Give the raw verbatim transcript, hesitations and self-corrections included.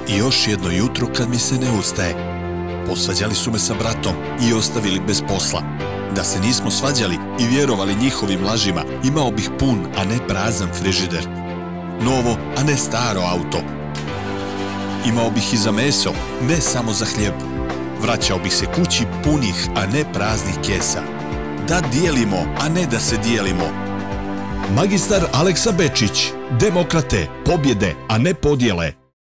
I još jedno jutro kad mi se ne ustaje. Posvađali su me sa bratom i ostavili bez posla. Da se nismo svađali i vjerovali njihovim lažima, imao bih pun, a ne prazan frižider. Novo, a ne staro auto. Imao bih i za meso, ne samo za hljeb. Vraćao bih se kući punih, a ne praznih kesa. Da dijelimo, a ne da se dijelimo. Magistar Aleksa Bečić. Demokrate, pobjede, a ne podjele.